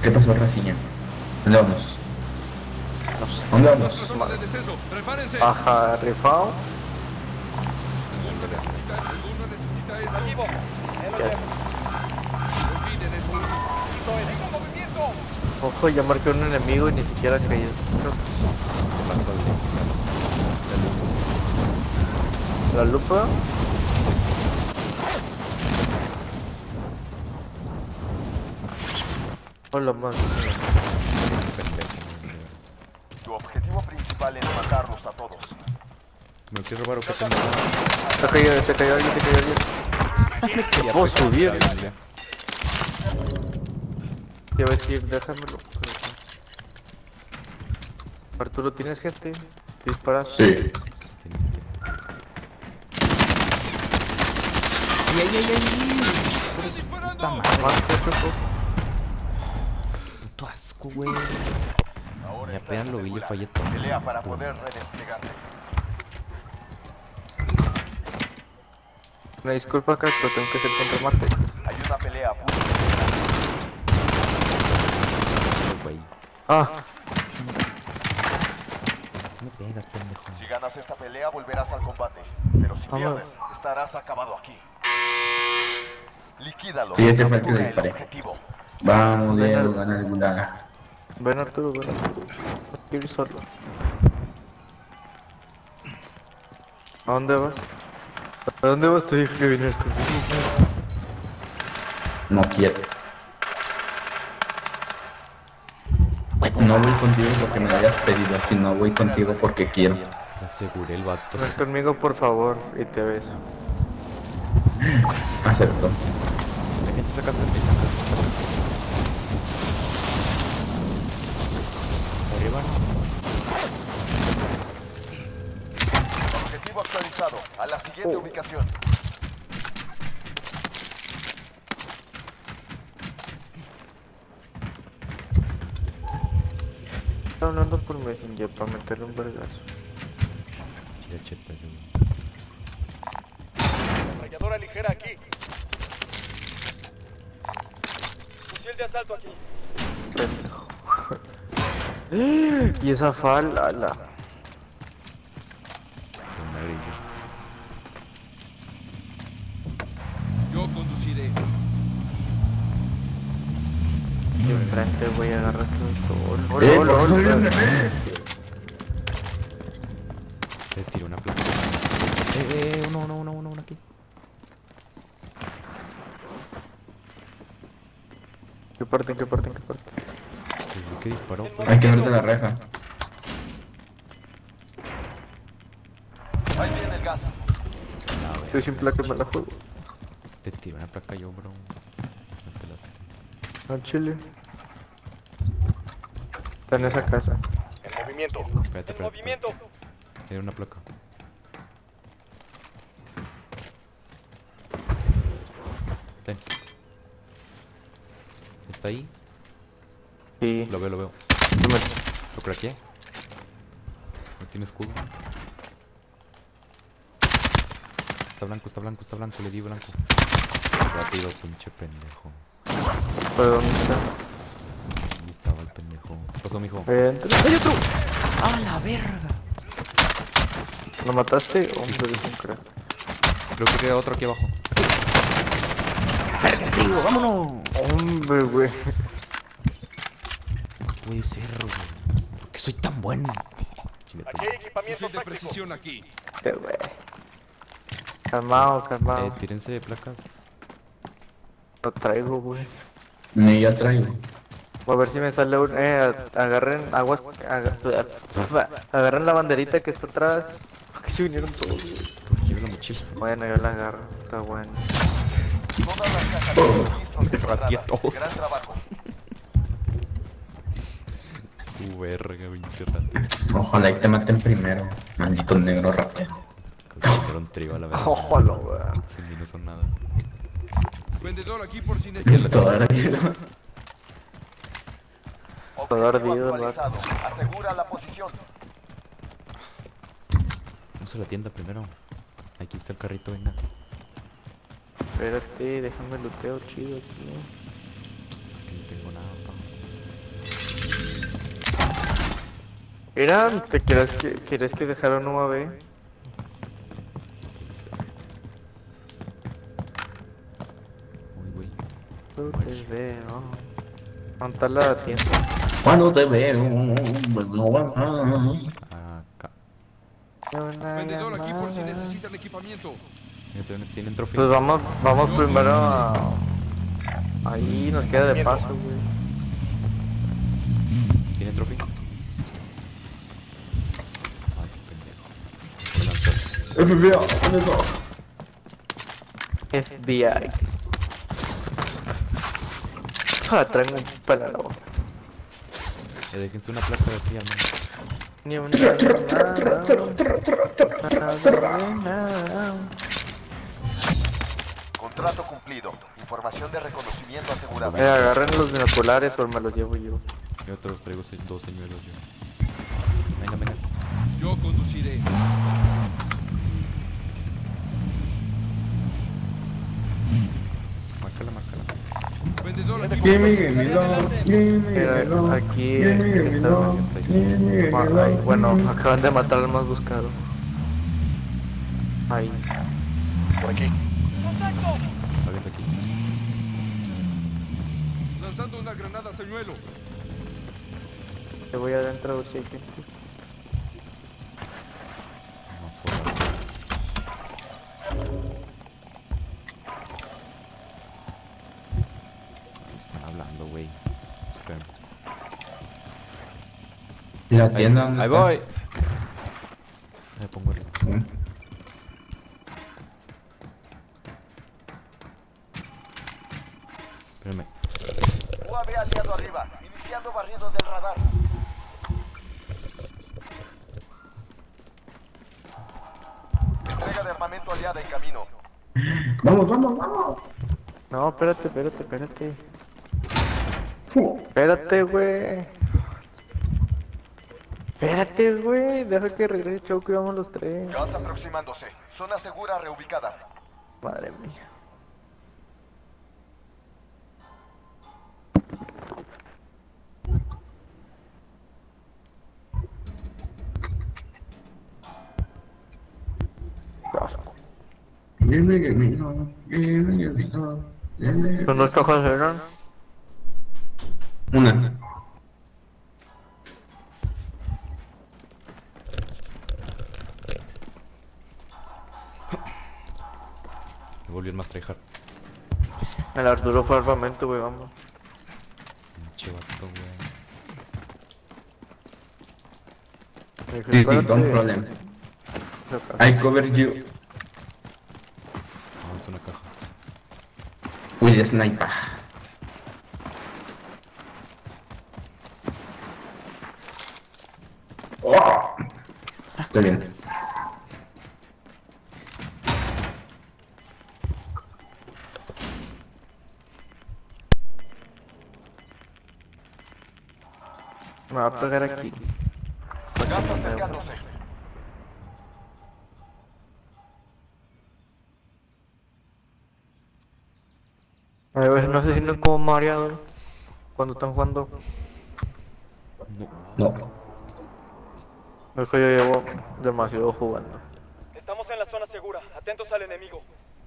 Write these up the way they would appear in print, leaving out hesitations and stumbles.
¿Qué pasó, Raciña? ¿Dónde vamos? No sé. ¿Dónde Esta es nuestra vamos? zona de descenso. ¡Prepárense! Baja rifado. ¿Alguno necesita esto? Activo. Ahí lo Ya. llevo. Olviden eso. ¡Tengo movimiento! Ojo, ya marqué un enemigo y ni siquiera ha caído. La lupa. Hola, man. Tu objetivo principal es matarlos a todos. ¿Me lo quieres robar o qué tengo? Se cayó alguien, Ya puedo subir. Ya ves que déjamelo. Arturo, ¿tienes gente? Dispara. Sí. Puta madre, Más que eso. puto asco, güey. Ahora Ya estás apenas lo vi, le segura. fallé todo. Pelea para poder redesplegarte. Una disculpa, Cac, pero tengo que hacer contramarte. Hay una pelea a punto de Eso, güey. Ah, No me pegas, pendejo. Si ganas esta pelea, volverás al combate. Pero si pierdes, estarás acabado aquí. Liquídalo. Sí, este fue el que le Captura disparé. objetivo. Vamos, Diego, gana el Gulaga. ven Arturo, ven Arturo. No quiero ir solo. ¿A dónde vas? ¿A dónde vas? Te dije que vinieras conmigo. No quiero. No voy contigo porque me lo hayas pedido, si no voy contigo porque quiero. Me aseguré el vato. Ven conmigo, por favor, y te beso. Acepto. La gente saca esa casa. Hasta arriba, Objetivo actualizado. A la siguiente ubicación. Estaba hablando por Messenger para meterle un vergazo. Chilacheta ese, güey. Ametralladora ligera aquí. Fusil de asalto aquí. Pendejo. Y esa fala, la. Con una grilla. Yo conduciré. Y enfrente, güey, agarras todo. ¿Por qué salió un bebé? Te tiro una placa. Uno aquí. ¿Qué parte? El que disparó, pues. Hay que verte la reja. Ahí viene el gas. La verga. Estoy sin placa, me la juego. Te tiro una placa yo, bro. Me pelaste. Al chile. Está en esa casa. En movimiento. Espérate, En movimiento. Era una placa. Ten. ¿Está ahí? Sí. Lo veo. Tú me- ¿Lo craqueé? ¿No tiene escudo? Está blanco, le di blanco. Rápido, pinche pendejo. ¿Pero dónde está? Ahí estaba el pendejo. ¿Qué pasó, mijo? Dentro. ¡Hay otro! ¡Ah, la verga! ¿Lo mataste? Hombre, es un crack. Creo que queda otro aquí abajo. ¡Verga, tío! ¡Vámonos! Hombre, güey. No puede ser, güey. ¿Por qué soy tan bueno? Chingate. Aquí hay equipamiento Fusil de táctico. precisión aquí. Este, güey. Calmado, calmado. Tírense de placas. Lo traigo, güey. Ni yo traigo. Voy a ver si me sale un... agarren aguas... agarren la banderita que está atrás. Porque se vinieron todos, güey. Porque llevo la mochila. Bueno, yo la agarro. Está bueno. Todas las cajas de registros Rateé encontradas. todo. Gran trabajo. Su verga, pinche rata. Ojalá y te maten primero. Maldito negro ratero. Cabrón trigo a la verga. Ojalá, güey. Sin mí no son nada. Vendedor aquí por si El necesitas. todo ardido. Todo Objetivo ardido el vato. actualizado. Asegura la posición. Vamos a la tienda primero. Aquí está el carrito, venga. Espérate, déjame luteo chido aquí. Que no tengo nada, pa. Mira, ¿te quieres que dejara un UAV? Uy, güey. No te veo. ¿Dónde la tienda? Cuando te veo, pues no va Acá. Vendedor aquí por si necesitan equipamiento. Tienen trofeo. Pues vamos primero a... Ahí nos queda de paso, güey. ¿Tienen trofeo? Ay, qué pendejo. Me lanzó. FBI. Traen un pelo a la boca. Déjense una placa de aquí al menos. Ni una... Contrato cumplido. Información de reconocimiento asegurada. Agarren los binoculares o me los llevo yo. Yo te los traigo 2 señuelos yo. Venga, venga. Yo conduciré. Márcala, márcala. Vendedor aquí por Gimme, si gimme necesitan love, adelante. gimme Aquí gimme está. love, gimme love. Bueno, acaban de matar al más buscado. Ahí. Por aquí. Háganse aquí. Lanzando una granada señuelo. Te voy adentro a ver si hay gente. No, fuera. Me están hablando, güey. Esperen. La tienda donde Ahí está. voy. Me pongo arriba. Espérenme. UAV aliado arriba. Iniciando barrido del radar. Entrega de armamento aliada en camino. Vamos, vamos, vamos. No, espérate. Espérate, güey. Espérate, güey. Deja que regrese Choco y vamos los tres. Gas aproximándose. Zona segura reubicada. Madre mía. Gimme, gimme love, gimme, gimme love, gimme. ¿Cuántas cajas eran? Una. Me volví el más tryhard. El Arturo fue armamento, güey, vamos. Pinche vato, güey. Me dijo, Sí, espérate. don't problem. I cover you Vamos a una caja. with a sniper. Oh. Estoy bien. Me va a pegar aquí. Gas acercándose. A veces no se sienten como mareados cuando están jugando. No. No. Es que yo llevo demasiado jugando. Estamos en la zona segura. Atentos al enemigo.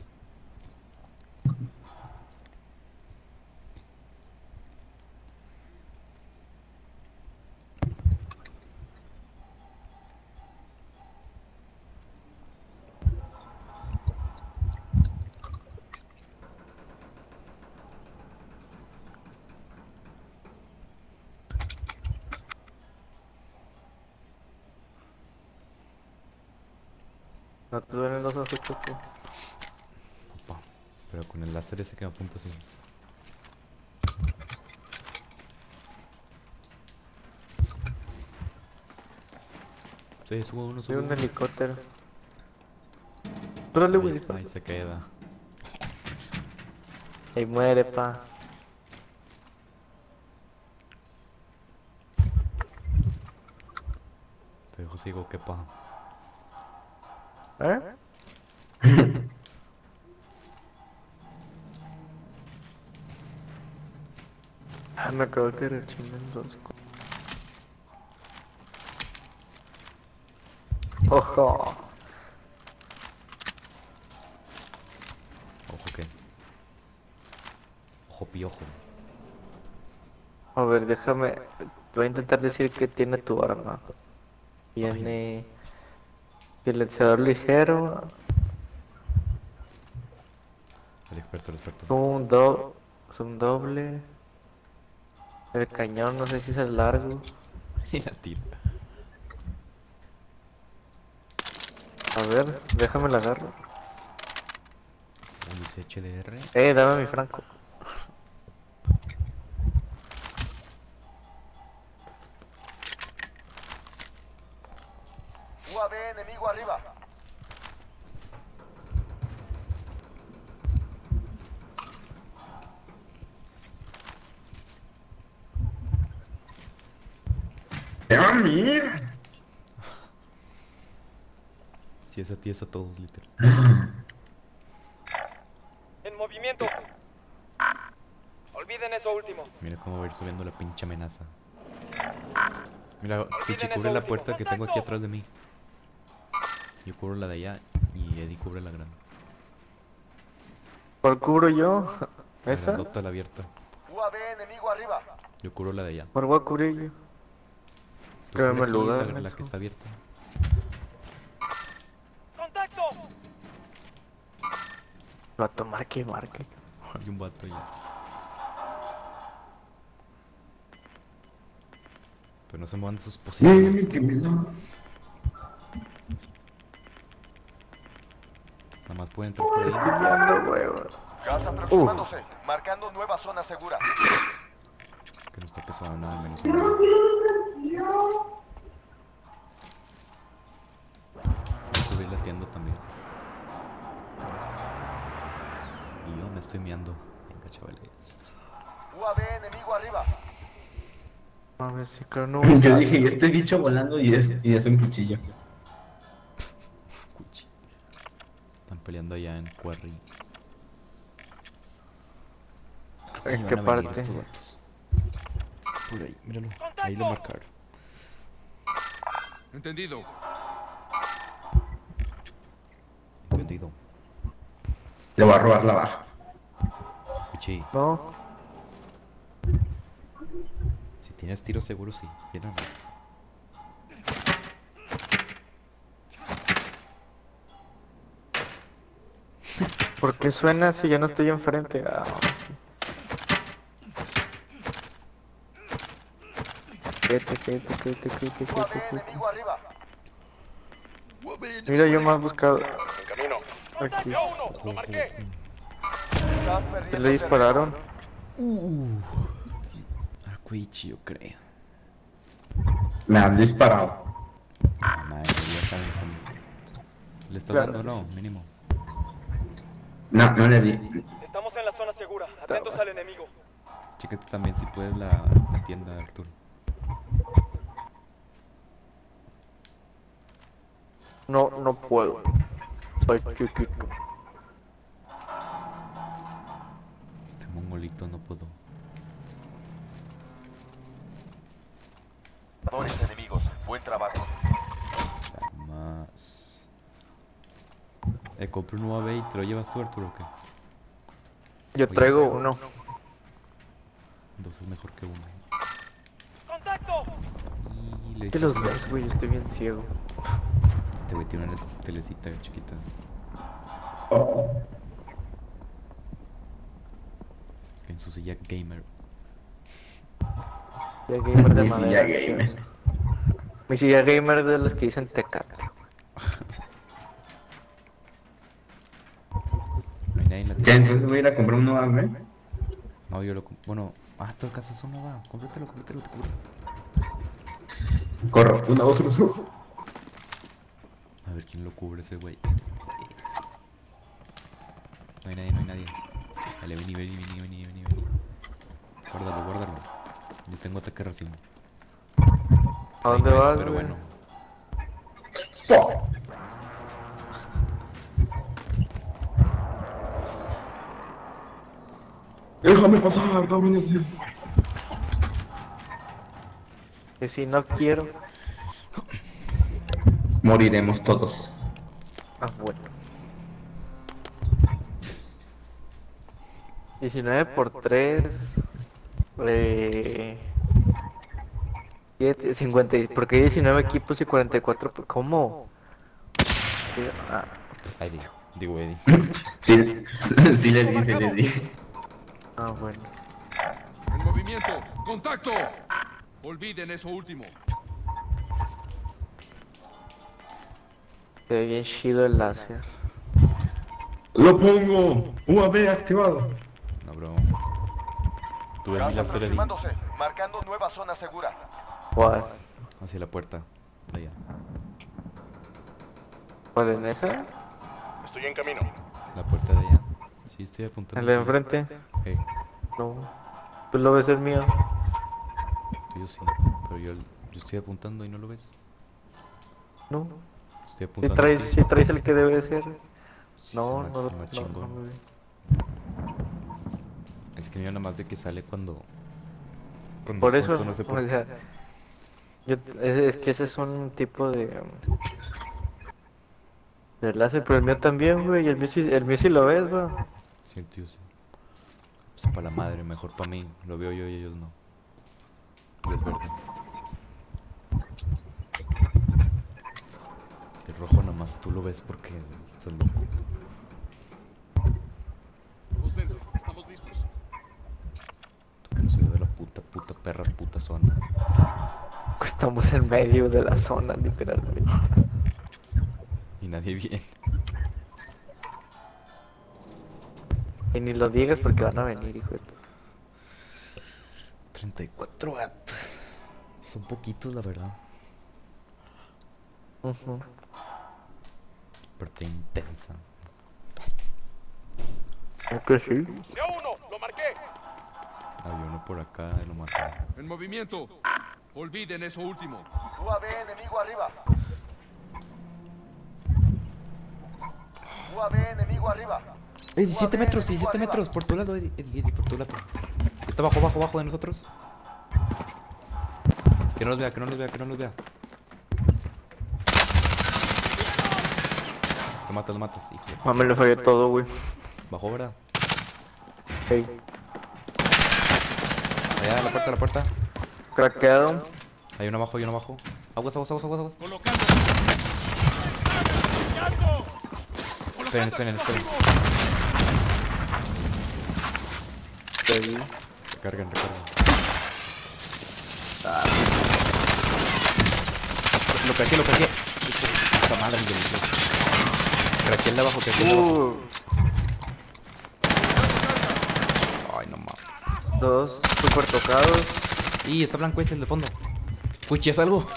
No te duelen los ojos, Choco. Opa. Pero con el láser ese que me apunta así. Sí, subo uno, Soy subo un uno. helicóptero. Órale, güey. Ahí se queda. Ahí muere, pa. Te dejo sigo, qué pa. ¿Eh? Ah, me acabo de quedar chingando dos. Ojo. Ojo qué. Ojo piojo. A ver, déjame. Voy a intentar decir que tiene tu arma. Tiene silenciador ligero, El experto, el experto. zoom doble. El cañón, no sé si es el largo. Y la tira. A ver, déjame la agarro. Uy, ese HDR. Dame mi franco. UAV enemigo arriba. ¡Ah, mira! Si es a ti, es a todos, literal. En movimiento. Olviden eso último. Mira cómo va a ir subiendo la pinche amenaza. Mira, Pichi, eso cubre la último. puerta que tengo aquí ¡Contacto! atrás de mí. Yo cubro la de allá y Eddie cubre la grande. ¿Cuál cubro yo? La ¿Esa? grandota, la abierta. UAV enemigo arriba. Yo cubro la de allá. ¿Cuál voy a cubrir yo? Tú Que me cubre aquí lugar, la menso. que está abierta. ¡Contacto! Va a tomar que marque. Hay un vato allá. Pero no se muevan de sus posiciones. que me da. Nada más pueden entrar por ahí. Tirando, huevo. Gas aproximándose. Marcando nueva zona segura. Que no está pesado nada, al menos uno. Subir la tienda también. Y yo me estoy meando. Venga, chavales. UAV enemigo arriba. Mames, sí, creo no. Yo dije, y este bicho volando y es un cuchillo. Cuchi. Están peleando allá en Quarry. ¿En Ahí qué van a venir parte? estos vatos. Por ahí, míralo. Ahí lo marcaron. Entendido. Entendido. Le voy a robar la baja. Cuchi, No. si tienes tiro seguro, sí. Si no, no. ¿Por qué suena si yo no estoy enfrente? Ah, quédate. UAV enemigo arriba. Mira, yo más buscado. En camino. Aquí. Yo uno, lo marqué. Estás perdiendo ¿Le dispararon? A Cuichi, yo creo. Me han disparado. Ah, madre, ya saben también. ¿Le estás Claro dando que no? Mínimo. No le di. Estamos en la zona segura. Atentos al enemigo. Chécate también si puedes la tienda, Arturo. No, no puedo. Soy chiquito. Este mongolito no puedo. Jugadores enemigos. Buen trabajo. Más. Compré un UAV y te lo llevas tú, Arturo, ¿o qué? Yo traigo uno. Entonces mejor que uno. ¡Contacto! Y le ¿Qué los ves, güey? Yo estoy bien ciego. Te voy a tirar una telecita chiquita. Oh. En su silla gamer. Ya gamer de Mi silla madera. gamer. sí. Mi silla gamer de los que dicen Tecate. No hay nadie en la ¿Qué? tienda. Entonces voy a ir a comprar un nuevo AV. No, yo lo bueno. Ah, tú alcanzas uno, va. Cómpratelo, te cubro. Corro. 1, 2, 1. A ver quién lo cubre ese güey. No hay nadie. Dale, vení. Guárdalo. Yo tengo ataque racimo. ¿A dónde Ahí, vas, pero güey? bueno. Fuck. Déjame pasar, cabrones. Que si no quiero. moriremos todos. Ah, bueno. 19 por 3. 50. ¿Por qué 19 equipos y 44? ¿Cómo? Ah, Eddie. Digo Eddie. Sí, sí le di. ah, bueno. En movimiento. ¡Contacto! Olviden eso último. Se ve bien chido el láser. ¡Lo pongo! UAV activado. No, bro. Tuve mi Gas láser Eddie. aproximándose, marcando nueva zona segura. ¿Cuál? Hacia la puerta. De allá. ¿Cuál en esa? Estoy en camino. La puerta de allá. Sí, estoy apuntando. ¿El de enfrente? Hey, No. Pues lo ves el mío. tuyo sí. Pero yo estoy apuntando y no lo ves. No. Estoy Si apuntando. traes, si traes el que debe ser. Sí, No, se no, me- no, se me no, chingón. no, no. Es que no nada más de que sale cuando Por eso, no sé por o qué. sea, es que ese es un tipo de láser, pero el mío también, güey, y el mío sí lo ves, güey. Sí, tío, sí. Pues para la madre, mejor para mí. Lo veo yo y ellos no. Y es verde. Si es rojo, nada más tú lo ves porque estás loco. Vamos dentro. Estamos listos. Tú que no soy de la puta perra, puta zona. Estamos en medio de la zona, literalmente. Y nadie viene. Y ni lo digas porque van a venir, hijo de tu... 34 gatos. Son poquitos, la verdad. Ujú. Pero está intensa. ¿Es que sí? ¡Veo uno! ¡Lo marqué! Había uno por acá y lo mataron. En movimiento. Olviden eso último. UAV enemigo arriba. UAV enemigo arriba. 17 metros, UAV 17 enemigo metros. Por tu lado, Eddie, por tu lado. Está abajo de nosotros. Que no los vea, que no los vea, que no los vea. Lo matas, hijo. Mami, le fallé todo, güey. Bajó, ¿verdad? Hey. Allá, la puerta. Craqueado. Hay uno abajo. Aguas. Colocando. Esperen. Te vi. Recargan. Lo craqué. Puta madre, Miguel. Craqué el de abajo, Ay, no mames. Dos super tocados. Y está blanco ese, el de fondo. Puchi, ¿es algo?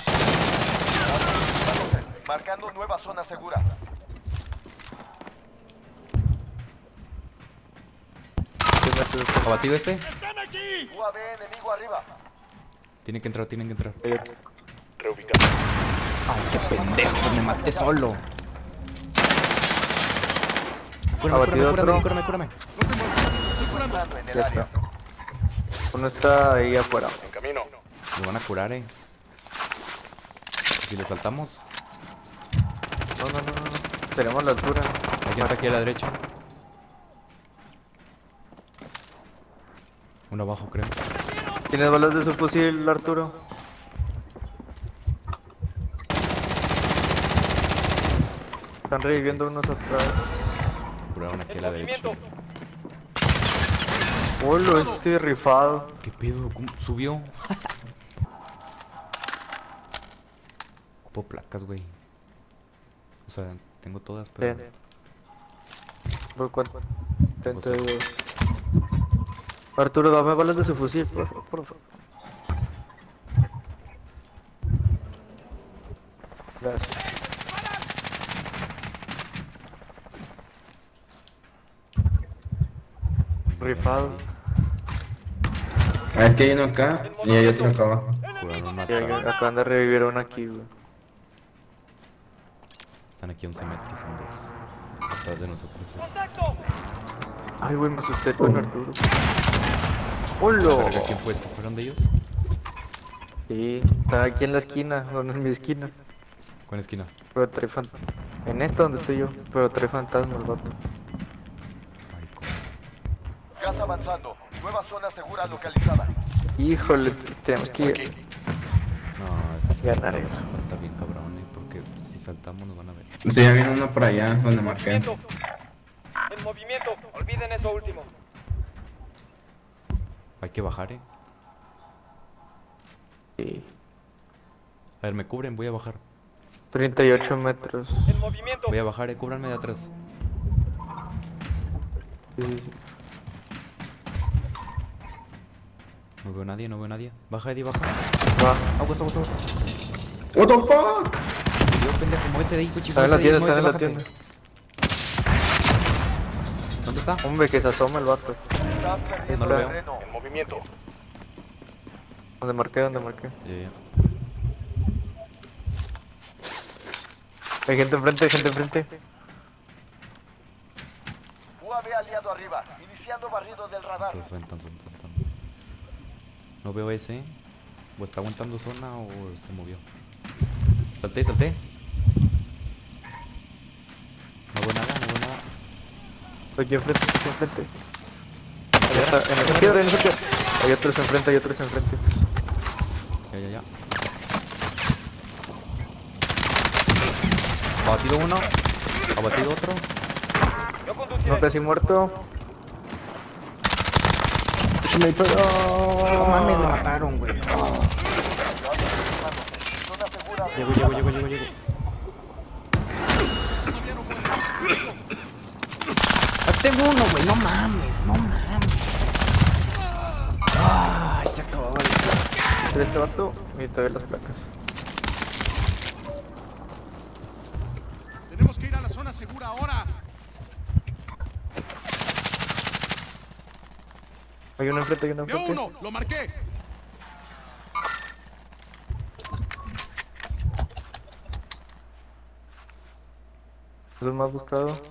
Marcando nueva zona segura. ¿Abatido este? UAV enemigo arriba. Tienen que entrar. Reubicando. Ay, qué pendejo, me maté solo. Abatido otro. Cúrame. Entrando en el Ya área. está. Uno está ahí afuera. En camino. Lo van a curar, Si le saltamos. No. Tenemos la altura. Hay gente aquí a la derecha. Uno abajo, creo. ¿Tienes balas de su fusil, Arturo? Están reviviendo unos atrás. Curaron aquí a la derecha. Hola, este rifado. ¿Qué pedo? ¿Cómo subió? Ocupo placas, güey. O sea, tengo todas, pero... Ten. ¿Por cuánto? Intento de... Arturo, dame balas de su fusil, por favor. Gracias. Rifado. Es que hay uno acá y hay otro acá abajo. Curaron Y acá. acaban de revivir uno aquí, güey. Están aquí 11 metros, son dos. Atrás de nosotros. ¡Contacto! Ay, güey, me asusté con Arturo. ¡Hola! Verga, ¿quién fue ese? ¿Fueron de ellos? Sí, está aquí en la esquina, donde es mi esquina. ¿Cuál esquina? Pero trae fantasma. En esta donde estoy yo, pero trae fantasma el vato. Marico. Gas avanzando. Nueva zona segura localizada. Híjole, tenemos que ir. No, Ganar eso. Está bien cabrón, porque si saltamos nos van a ver. Sí, ya viene uno por allá donde marqué. En movimiento. Olviden eso último. Hay que bajar, Sí. A ver, me cubren, voy a bajar. 38 metros. En movimiento. Voy a bajar, cúbranme de atrás. Sí. No veo nadie, no veo nadie. Baja, Eddie, baja. Va. Aguas, aguas, aguas. What the fuck? Yo, pendejo, muévete de ahí, cuchillo. Está en la tienda, está en la tienda. ¿Dónde está? Hombre, que se asoma el vato. Estás perdiendo No lo veo. terreno. En movimiento. Donde marqué, donde marqué. Ya. Hay gente enfrente, hay gente enfrente. UAV aliado arriba. Iniciando barrido del radar. Todos sueltan. No veo ese. O está aguantando zona o se movió. Salté. No veo nada. Aquí enfrente, aquí enfrente. Allá está, en esa piedra, en esa piedra. Hay otros enfrente. Ya. Abatido uno. Abatido otro. Yo conduciré. No, casi muerto. No mames, me mataron, güey. Zona segura. Llego. Aquí tengo uno, güey. No mames. Ay, se acabó. Este vato y todavía las placas. Tenemos que ir a la zona segura ahora. Hay uno enfrente, hay uno Veo enfrente. uno, lo marqué. Es el más buscado.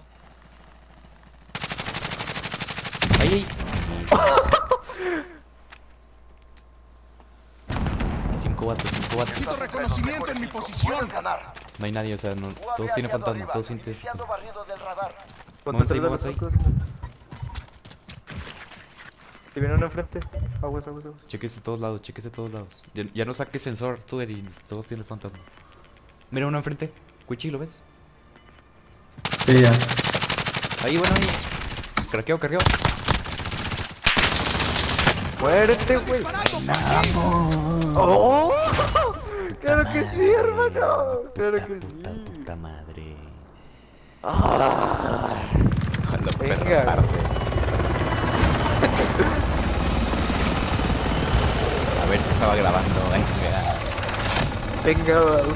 Ahí. Cinco vatos. Necesito reconocimiento en mi posición. Puedes ganar. No hay nadie, o sea, no, UAV todos tienen aliado fantasma, arriba. todos tienen Iniciando fantasma. barrido del radar. Móvanse ahí, Contra móvanse ahí. los locos. Si viene uno enfrente. Aguas. Chequese todos lados. Ya no saques sensor, tú, Eddie, todos tienen fantasma. Mira uno enfrente. Cuichi, ¿lo ves? Sí, ya. Ahí, bueno, ahí. Craqueo. Muérete, güey. ¡Oh! ¡Claro que sí, hermano! ¡Claro que sí! Puta madre. ¡Ah! A la perra Venga. tarde. A ver si estaba grabando, venga. Venga, güey.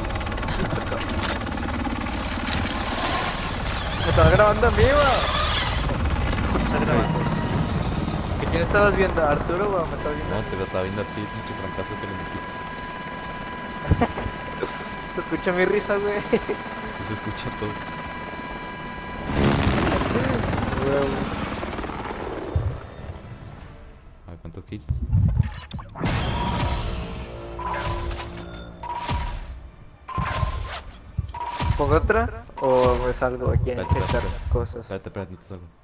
Me estaba grabando a mí, güey. Está grabando. ¿Quién estabas viendo? ¿Arturo, güey? ¿Me estabas viendo? No, te lo estaba viendo a ti, pinche francazo que le metiste. Se escucha mi risa, güey. Sí se escucha todo. A ver, ¿cuántos kills? ¿Pongo otra? ¿O me salgo aquí a Espérate, checar cosas? Espérate, no te salgo.